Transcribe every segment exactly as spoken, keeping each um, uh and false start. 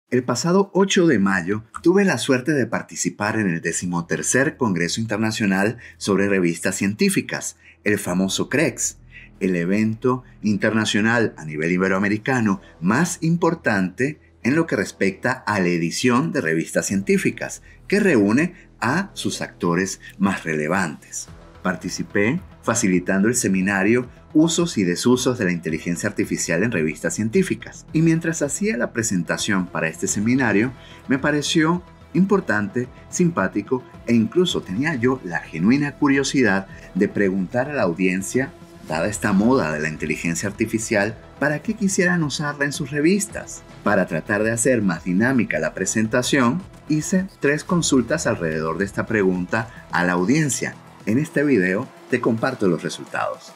El pasado ocho de mayo tuve la suerte de participar en el decimotercer Congreso Internacional sobre Revistas Científicas, el famoso CREX, el evento internacional a nivel iberoamericano más importante en lo que respecta a la edición de revistas científicas, que reúne a sus actores más relevantes. Participé facilitando el seminario Usos y desusos de la inteligencia artificial en revistas científicas. Y mientras hacía la presentación para este seminario, me pareció importante, simpático e incluso tenía yo la genuina curiosidad de preguntar a la audiencia, dada esta moda de la inteligencia artificial, ¿para qué quisieran usarla en sus revistas? Para tratar de hacer más dinámica la presentación, hice tres consultas alrededor de esta pregunta a la audiencia. En este video te comparto los resultados.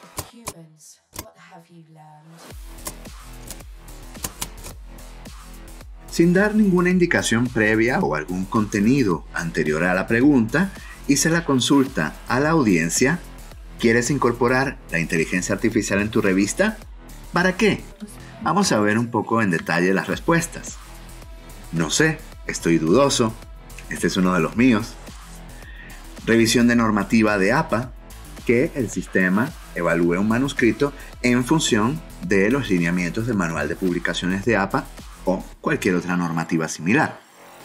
Sin dar ninguna indicación previa o algún contenido anterior a la pregunta, hice la consulta a la audiencia. ¿Quieres incorporar la inteligencia artificial en tu revista? ¿Para qué? Vamos a ver un poco en detalle las respuestas. No sé, estoy dudoso. Este es uno de los míos. Revisión de normativa de A P A, que el sistema evalúe un manuscrito en función de los lineamientos del Manual de Publicaciones de A P A o cualquier otra normativa similar.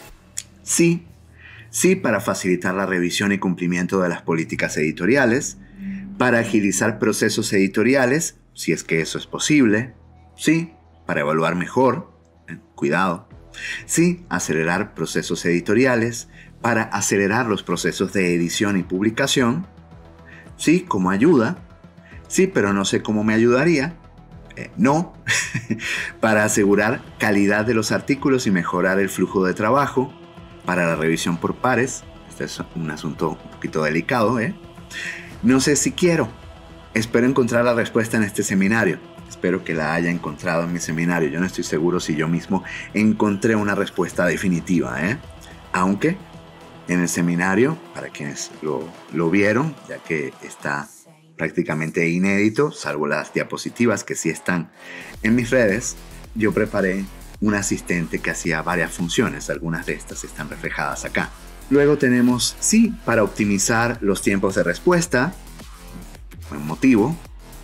Sí, sí para facilitar la revisión y cumplimiento de las políticas editoriales, para agilizar procesos editoriales, si es que eso es posible. Sí, para evaluar mejor, eh, cuidado. Sí, acelerar procesos editoriales, para acelerar los procesos de edición y publicación. Sí, como ayuda. Sí, pero no sé cómo me ayudaría. Eh, no, para asegurar calidad de los artículos y mejorar el flujo de trabajo, para la revisión por pares. Este es un asunto un poquito delicado, ¿eh? No sé si quiero. Espero encontrar la respuesta en este seminario. Espero que la haya encontrado en mi seminario. Yo no estoy seguro si yo mismo encontré una respuesta definitiva, ¿eh? Aunque en el seminario, para quienes lo, lo vieron, ya que está prácticamente inédito, salvo las diapositivas que sí están en mis redes, yo preparé un asistente que hacía varias funciones. Algunas de estas están reflejadas acá. Luego tenemos sí para optimizar los tiempos de respuesta, buen motivo,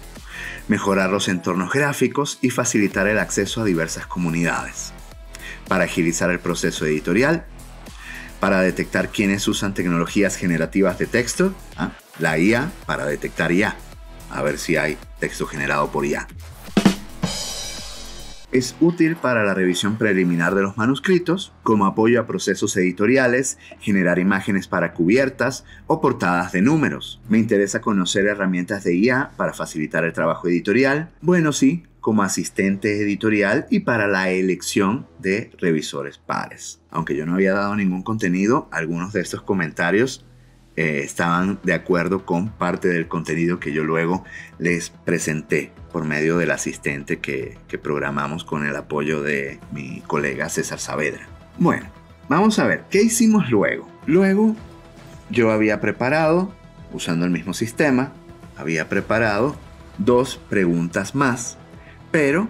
mejorar los entornos gráficos y facilitar el acceso a diversas comunidades, para agilizar el proceso editorial, para detectar quienes usan tecnologías generativas de texto, ¿ah? La I A para detectar I A, a ver si hay texto generado por I A. Es útil para la revisión preliminar de los manuscritos, como apoyo a procesos editoriales, generar imágenes para cubiertas o portadas de números. Me interesa conocer herramientas de I A para facilitar el trabajo editorial. Bueno, sí, como asistente editorial y para la elección de revisores pares. Aunque yo no había dado ningún contenido, algunos de estos comentarios eh, estaban de acuerdo con parte del contenido que yo luego les presenté por medio del asistente que, que programamos con el apoyo de mi colega César Saavedra. Bueno, vamos a ver, ¿qué hicimos luego? Luego yo había preparado, usando el mismo sistema, había preparado dos preguntas más, pero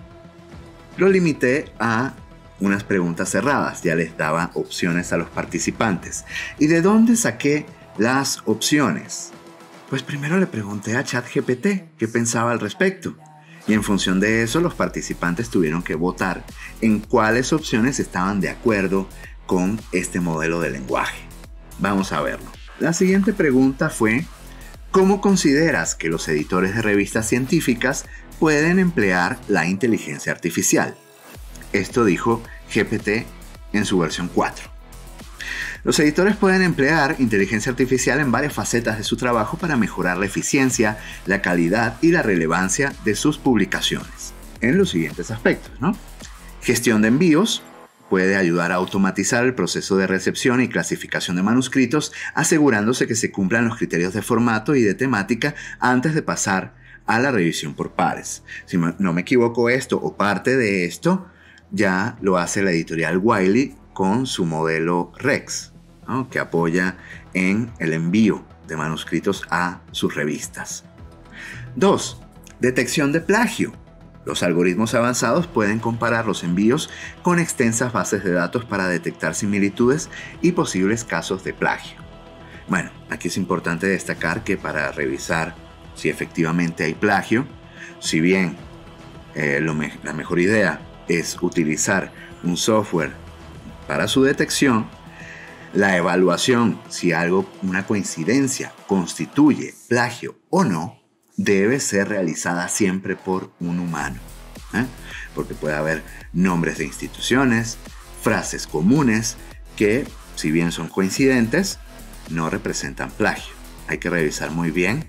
lo limité a unas preguntas cerradas. Ya les daba opciones a los participantes. ¿Y de dónde saqué las opciones? Pues primero le pregunté a ChatGPT qué pensaba al respecto. Y en función de eso, los participantes tuvieron que votar en cuáles opciones estaban de acuerdo con este modelo de lenguaje. Vamos a verlo. La siguiente pregunta fue: ¿cómo consideras que los editores de revistas científicas pueden emplear la inteligencia artificial? Esto dijo G P T en su versión cuatro. Los editores pueden emplear inteligencia artificial en varias facetas de su trabajo para mejorar la eficiencia, la calidad y la relevancia de sus publicaciones. En los siguientes aspectos, ¿no? Gestión de envíos. Puede ayudar a automatizar el proceso de recepción y clasificación de manuscritos, asegurándose que se cumplan los criterios de formato y de temática antes de pasar a la revisión por pares. Si no me equivoco, esto o parte de esto ya lo hace la editorial Wiley con su modelo Rex, ¿no? Que apoya en el envío de manuscritos a sus revistas. dos. Detección de plagio. Los algoritmos avanzados pueden comparar los envíos con extensas bases de datos para detectar similitudes y posibles casos de plagio. Bueno, aquí es importante destacar que para revisar si efectivamente hay plagio, si bien eh, lo me- la mejor idea es utilizar un software para su detección, la evaluación si algo, una coincidencia, constituye plagio o no, debe ser realizada siempre por un humano, ¿eh? Porque puede haber nombres de instituciones, frases comunes que, si bien son coincidentes, no representan plagio. Hay que revisar muy bien,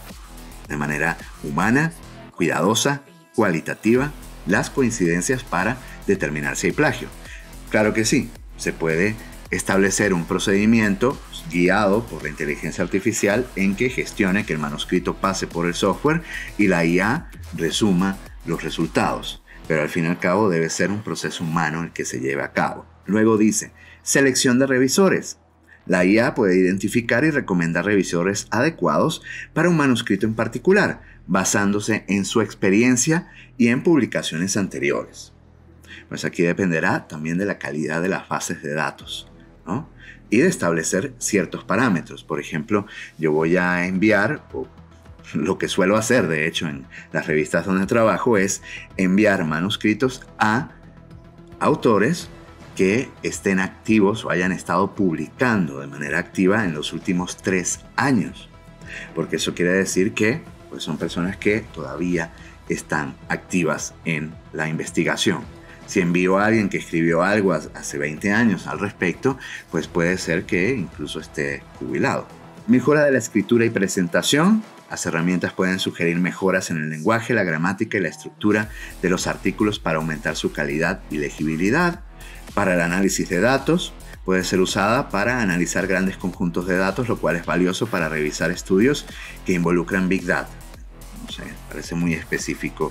de manera humana, cuidadosa, cualitativa, las coincidencias para determinar si hay plagio. Claro que sí, se puede establecer un procedimiento guiado por la inteligencia artificial en que gestione que el manuscrito pase por el software y la I A resuma los resultados. Pero al fin y al cabo debe ser un proceso humano el que se lleve a cabo. Luego dice, selección de revisores. La I A puede identificar y recomendar revisores adecuados para un manuscrito en particular, basándose en su experiencia y en publicaciones anteriores. Pues aquí dependerá también de la calidad de las bases de datos, ¿no? Y de establecer ciertos parámetros. Por ejemplo, yo voy a enviar, o lo que suelo hacer de hecho en las revistas donde trabajo, es enviar manuscritos a autores que estén activos o hayan estado publicando de manera activa en los últimos tres años. Porque eso quiere decir que pues, son personas que todavía están activas en la investigación. Si envío a alguien que escribió algo hace veinte años al respecto, pues puede ser que incluso esté jubilado. Mejora de la escritura y presentación. Las herramientas pueden sugerir mejoras en el lenguaje, la gramática y la estructura de los artículos para aumentar su calidad y legibilidad. Para el análisis de datos, puede ser usada para analizar grandes conjuntos de datos, lo cual es valioso para revisar estudios que involucran Big Data. No sé, parece muy específico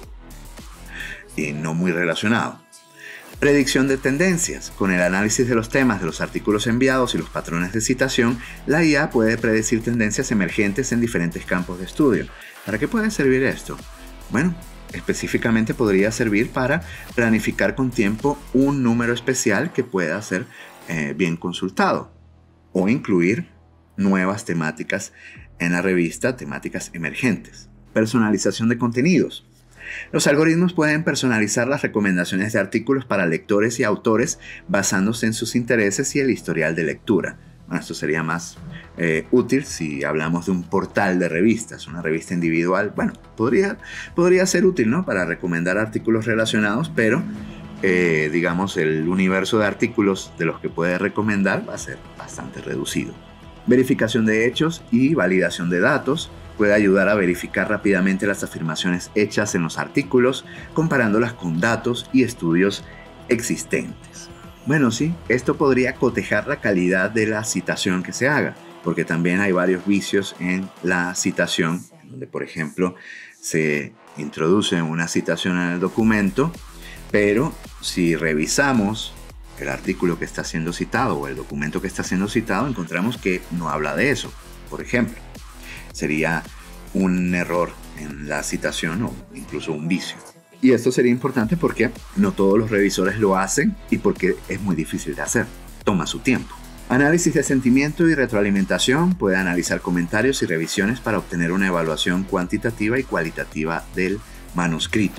y no muy relacionado. Predicción de tendencias. Con el análisis de los temas de los artículos enviados y los patrones de citación, la I A puede predecir tendencias emergentes en diferentes campos de estudio. ¿Para qué puede servir esto? Bueno, específicamente podría servir para planificar con tiempo un número especial que pueda ser eh, bien consultado o incluir nuevas temáticas en la revista, temáticas emergentes. Personalización de contenidos. Los algoritmos pueden personalizar las recomendaciones de artículos para lectores y autores basándose en sus intereses y el historial de lectura. Bueno, esto sería más eh, útil si hablamos de un portal de revistas, una revista individual. Bueno, podría, podría ser útil, ¿no? Para recomendar artículos relacionados, pero eh, digamos el universo de artículos de los que puede recomendar va a ser bastante reducido. Verificación de hechos y validación de datos. Puede ayudar a verificar rápidamente las afirmaciones hechas en los artículos, comparándolas con datos y estudios existentes. Bueno, sí, esto podría cotejar la calidad de la citación que se haga, porque también hay varios vicios en la citación, donde por ejemplo se introduce una citación en el documento, pero si revisamos el artículo que está siendo citado o el documento que está siendo citado, encontramos que no habla de eso, por ejemplo. Sería un error en la citación o incluso un vicio. Y esto sería importante porque no todos los revisores lo hacen y porque es muy difícil de hacer. Toma su tiempo. Análisis de sentimiento y retroalimentación. Puede analizar comentarios y revisiones para obtener una evaluación cuantitativa y cualitativa del manuscrito.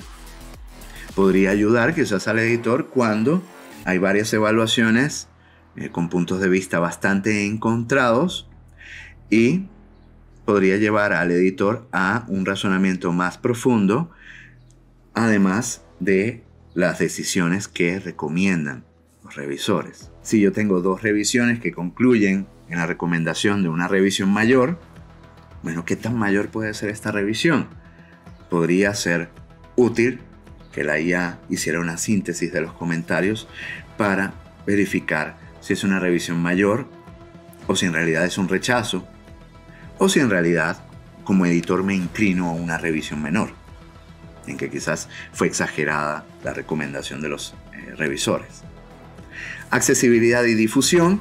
Podría ayudar quizás al editor cuando hay varias evaluaciones eh, con puntos de vista bastante encontrados y podría llevar al editor a un razonamiento más profundo, además de las decisiones que recomiendan los revisores. Si yo tengo dos revisiones que concluyen en la recomendación de una revisión mayor, bueno, ¿qué tan mayor puede ser esta revisión? Podría ser útil que la I A hiciera una síntesis de los comentarios para verificar si es una revisión mayor o si en realidad es un rechazo, o si en realidad, como editor, me inclino a una revisión menor, en que quizás fue exagerada la recomendación de los eh, revisores. Accesibilidad y difusión.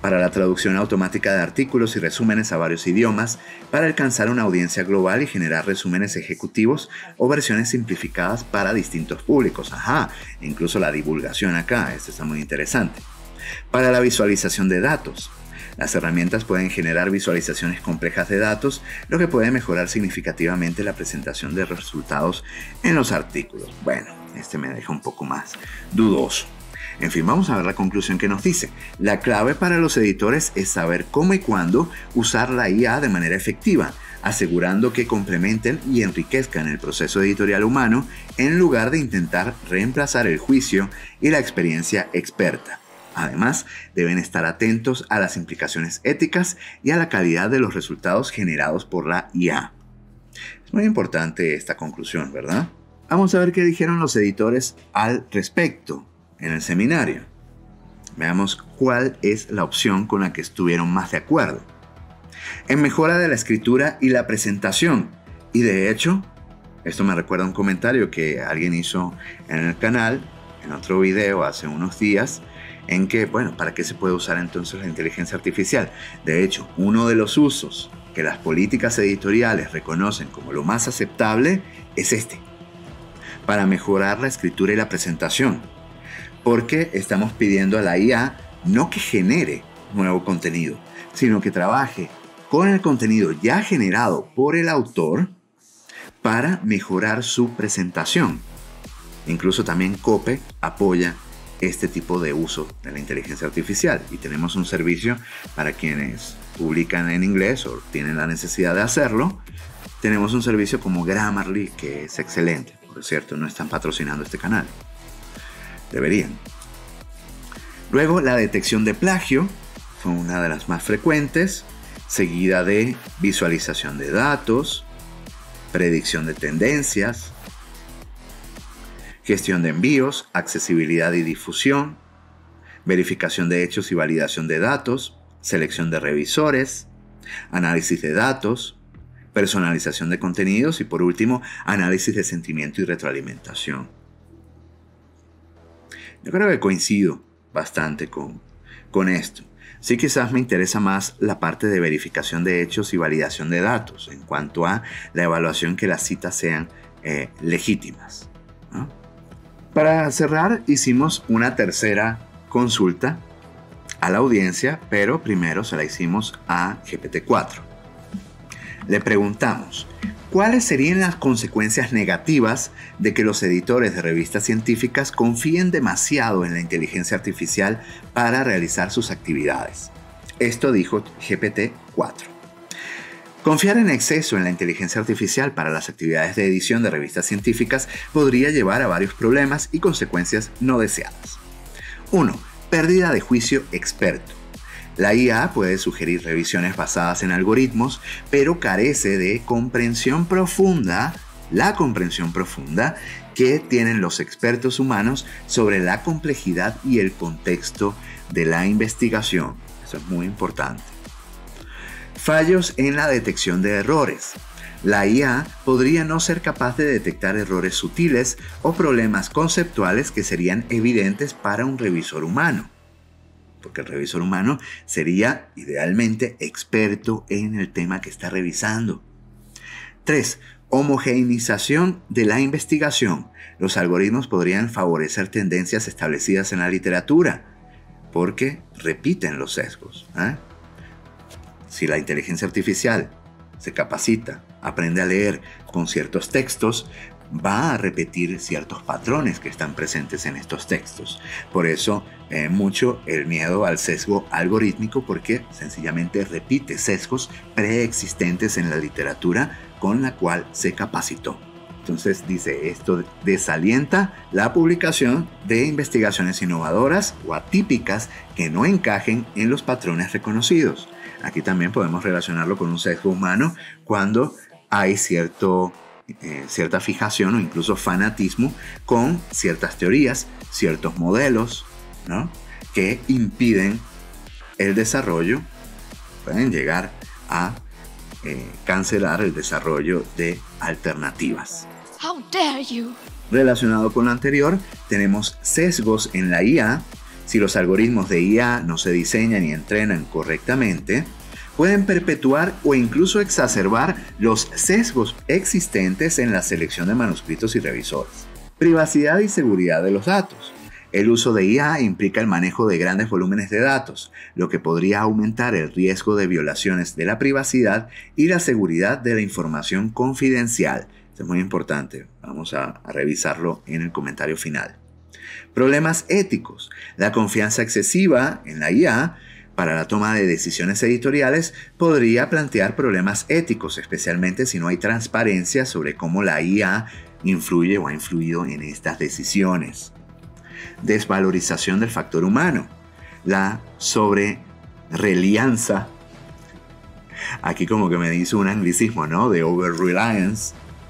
para la traducción automática de artículos y resúmenes a varios idiomas, para alcanzar una audiencia global y generar resúmenes ejecutivos o versiones simplificadas para distintos públicos. Ajá, incluso la divulgación acá, esto está muy interesante. Para la visualización de datos. Las herramientas pueden generar visualizaciones complejas de datos, lo que puede mejorar significativamente la presentación de resultados en los artículos. Bueno, este me deja un poco más dudoso. En fin, vamos a ver la conclusión que nos dice. La clave para los editores es saber cómo y cuándo usar la I A de manera efectiva, asegurando que complementen y enriquezcan el proceso editorial humano en lugar de intentar reemplazar el juicio y la experiencia experta. Además, deben estar atentos a las implicaciones éticas y a la calidad de los resultados generados por la I A. Es muy importante esta conclusión, ¿verdad? Vamos a ver qué dijeron los editores al respecto en el seminario. Veamos cuál es la opción con la que estuvieron más de acuerdo. En mejora de la escritura y la presentación. Y de hecho, esto me recuerda a un comentario que alguien hizo en el canal, en otro video hace unos días, en que, bueno, ¿para qué se puede usar entonces la inteligencia artificial? De hecho, uno de los usos que las políticas editoriales reconocen como lo más aceptable es este, para mejorar la escritura y la presentación, porque estamos pidiendo a la I A no que genere nuevo contenido, sino que trabaje con el contenido ya generado por el autor para mejorar su presentación. Incluso también COPE apoya este tipo de uso de la inteligencia artificial y tenemos un servicio para quienes publican en inglés o tienen la necesidad de hacerlo. Tenemos un servicio como Grammarly que es excelente. Por cierto, no están patrocinando este canal. Deberían. Luego, la detección de plagio fue una de las más frecuentes, seguida de visualización de datos, predicción de tendencias, gestión de envíos, accesibilidad y difusión, verificación de hechos y validación de datos, selección de revisores, análisis de datos, personalización de contenidos y por último, análisis de sentimiento y retroalimentación. Yo creo que coincido bastante con, con esto. Sí, quizás me interesa más la parte de verificación de hechos y validación de datos en cuanto a la evaluación que las citas sean eh, legítimas, ¿no? Para cerrar, hicimos una tercera consulta a la audiencia, pero primero se la hicimos a G P T cuatro. Le preguntamos, ¿cuáles serían las consecuencias negativas de que los editores de revistas científicas confíen demasiado en la inteligencia artificial para realizar sus actividades? Esto dijo G P T cuatro. Confiar en exceso en la inteligencia artificial para las actividades de edición de revistas científicas podría llevar a varios problemas y consecuencias no deseadas. uno. Pérdida de juicio experto. La I A puede sugerir revisiones basadas en algoritmos, pero carece de comprensión profunda, la comprensión profunda que tienen los expertos humanos sobre la complejidad y el contexto de la investigación. Eso es muy importante. Fallos en la detección de errores. La I A podría no ser capaz de detectar errores sutiles o problemas conceptuales que serían evidentes para un revisor humano, porque el revisor humano sería idealmente experto en el tema que está revisando. tres. Homogeneización de la investigación. Los algoritmos podrían favorecer tendencias establecidas en la literatura, porque repiten los sesgos, ¿eh? Si la inteligencia artificial se capacita, aprende a leer con ciertos textos, va a repetir ciertos patrones que están presentes en estos textos. Por eso, eh, mucho el miedo al sesgo algorítmico, porque sencillamente repite sesgos preexistentes en la literatura con la cual se capacitó. Entonces dice, esto desalienta la publicación de investigaciones innovadoras o atípicas que no encajen en los patrones reconocidos. Aquí también podemos relacionarlo con un sesgo humano cuando hay cierto, eh, cierta fijación o incluso fanatismo con ciertas teorías, ciertos modelos, ¿no?, que impiden el desarrollo, pueden llegar a eh, cancelar el desarrollo de alternativas. How dare you? Relacionado con lo anterior, tenemos sesgos en la I A Si los algoritmos de I A no se diseñan y entrenan correctamente, pueden perpetuar o incluso exacerbar los sesgos existentes en la selección de manuscritos y revisores. Privacidad y seguridad de los datos. El uso de I A implica el manejo de grandes volúmenes de datos, lo que podría aumentar el riesgo de violaciones de la privacidad y la seguridad de la información confidencial. Esto es muy importante. Vamos a, a revisarlo en el comentario final. Problemas éticos. La confianza excesiva en la I A para la toma de decisiones editoriales podría plantear problemas éticos, especialmente si no hay transparencia sobre cómo la I A influye o ha influido en estas decisiones. Desvalorización del factor humano. La sobrerelianza. Aquí como que me dice un anglicismo, ¿no? De over-reliance,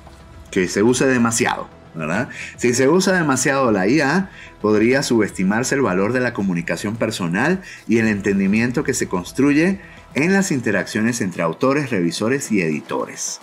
que se usa demasiado, ¿verdad? Si se usa demasiado la I A, podría subestimarse el valor de la comunicación personal y el entendimiento que se construye en las interacciones entre autores, revisores y editores.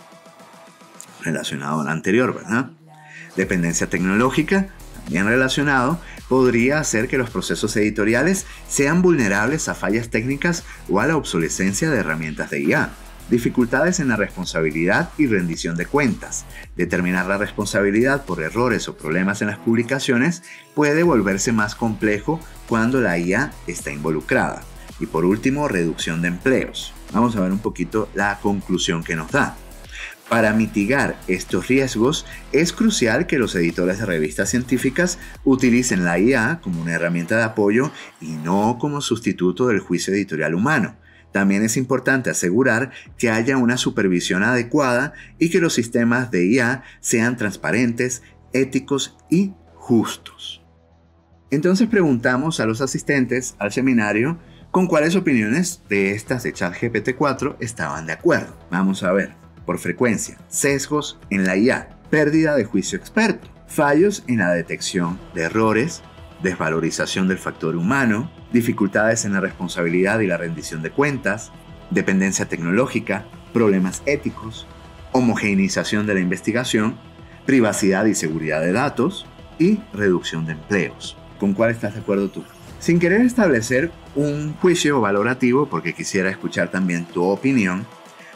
Relacionado a lo anterior, ¿verdad? Dependencia tecnológica, también relacionado, podría hacer que los procesos editoriales sean vulnerables a fallas técnicas o a la obsolescencia de herramientas de I A. Dificultades en la responsabilidad y rendición de cuentas. Determinar la responsabilidad por errores o problemas en las publicaciones puede volverse más complejo cuando la I A está involucrada. Y por último, reducción de empleos. Vamos a ver un poquito la conclusión que nos da. Para mitigar estos riesgos, es crucial que los editores de revistas científicas utilicen la I A como una herramienta de apoyo y no como sustituto del juicio editorial humano. También es importante asegurar que haya una supervisión adecuada y que los sistemas de I A sean transparentes, éticos y justos. Entonces preguntamos a los asistentes al seminario con cuáles opiniones de estas de ChatGPT cuatro estaban de acuerdo. Vamos a ver. Por frecuencia, sesgos en la I A, pérdida de juicio experto, fallos en la detección de errores, desvalorización del factor humano, dificultades en la responsabilidad y la rendición de cuentas, dependencia tecnológica, problemas éticos, homogeneización de la investigación, privacidad y seguridad de datos y reducción de empleos. ¿Con cuál estás de acuerdo tú? Sin querer establecer un juicio valorativo, porque quisiera escuchar también tu opinión,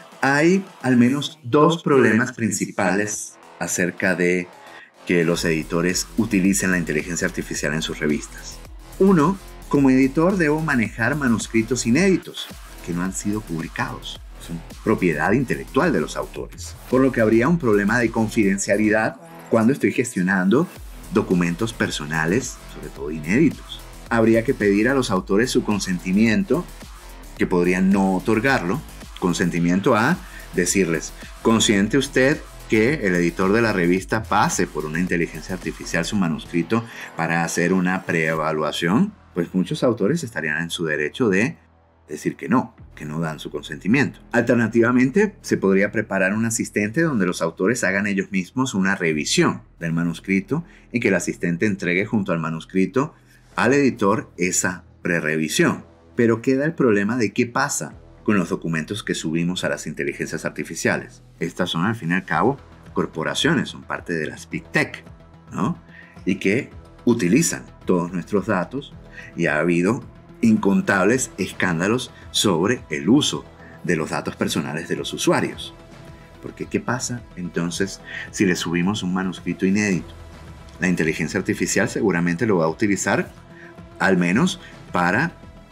hay al menos dos problemas principales acerca de que los editores utilicen la inteligencia artificial en sus revistas. Uno, como editor debo manejar manuscritos inéditos que no han sido publicados. Son propiedad intelectual de los autores, por lo que habría un problema de confidencialidad cuando estoy gestionando documentos personales, sobre todo inéditos. Habría que pedir a los autores su consentimiento, que podrían no otorgarlo, consentimiento a decirles, ¿consiente usted que el editor de la revista pase por una inteligencia artificial su manuscrito para hacer una preevaluación? Pues muchos autores estarían en su derecho de decir que no, que no dan su consentimiento. Alternativamente, se podría preparar un asistente donde los autores hagan ellos mismos una revisión del manuscrito y que el asistente entregue junto al manuscrito al editor esa prerevisión. Pero queda el problema de qué pasa con los documentos que subimos a las inteligencias artificiales. Estas son, al fin y al cabo, corporaciones, son parte de las Big Tech, ¿no? Y que utilizan todos nuestros datos, y ha habido incontables escándalos sobre el uso de los datos personales de los usuarios. Porque, ¿qué pasa entonces si le subimos un manuscrito inédito? La inteligencia artificial seguramente lo va a utilizar, al menos para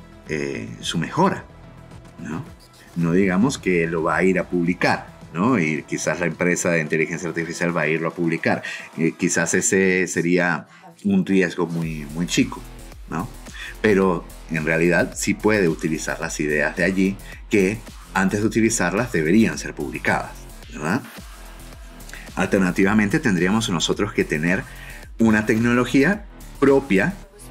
eh, su mejora, ¿no? No digamos que lo va a ir a publicar, ¿no? Y quizás la empresa de inteligencia artificial va a irlo a publicar. Eh, quizás ese sería un riesgo muy, muy chico, ¿no? Pero en realidad sí puede utilizar las ideas de allí que antes de utilizarlas deberían ser publicadas, ¿verdad? Alternativamente tendríamos nosotros que tener una tecnología propia,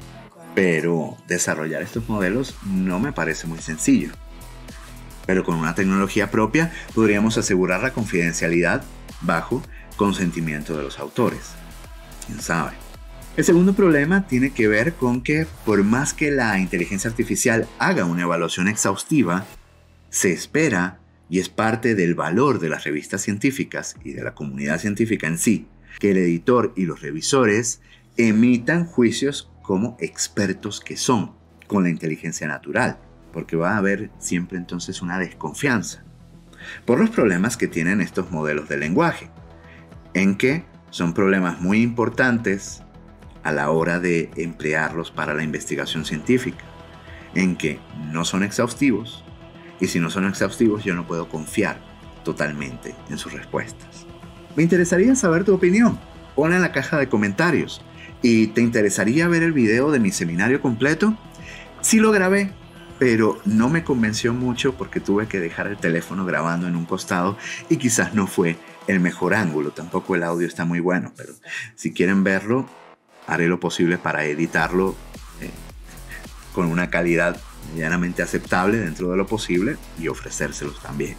pero desarrollar estos modelos no me parece muy sencillo. Pero con una tecnología propia podríamos asegurar la confidencialidad bajo consentimiento de los autores. ¿Quién sabe? El segundo problema tiene que ver con que por más que la inteligencia artificial haga una evaluación exhaustiva, se espera, y es parte del valor de las revistas científicas y de la comunidad científica en sí, que el editor y los revisores emitan juicios como expertos que son con la inteligencia natural, porque va a haber siempre entonces una desconfianza por los problemas que tienen estos modelos de lenguaje, en que son problemas muy importantes a la hora de emplearlos para la investigación científica, en que no son exhaustivos, y si no son exhaustivos yo no puedo confiar totalmente en sus respuestas. Me interesaría saber tu opinión. Ponla en la caja de comentarios. ¿Y te interesaría ver el video de mi seminario completo? Sí lo grabé, pero no me convenció mucho porque tuve que dejar el teléfono grabando en un costado y quizás no fue el mejor ángulo. Tampoco el audio está muy bueno, pero si quieren verlo, haré lo posible para editarlo eh, con una calidad medianamente aceptable dentro de lo posible y ofrecérselos también.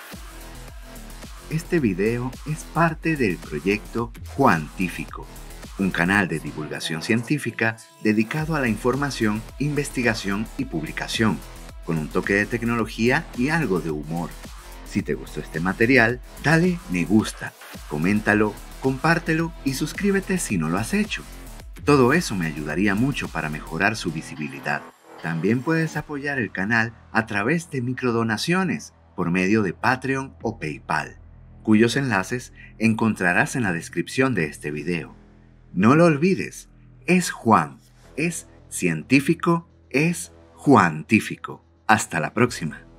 Este video es parte del proyecto Juantífico, un canal de divulgación científica dedicado a la información, investigación y publicación, con un toque de tecnología y algo de humor. Si te gustó este material, dale me gusta, coméntalo, compártelo y suscríbete si no lo has hecho. Todo eso me ayudaría mucho para mejorar su visibilidad. También puedes apoyar el canal a través de microdonaciones por medio de Patreon o PayPal, cuyos enlaces encontrarás en la descripción de este video. No lo olvides, es Juan, es científico, es Juantífico. Hasta la próxima.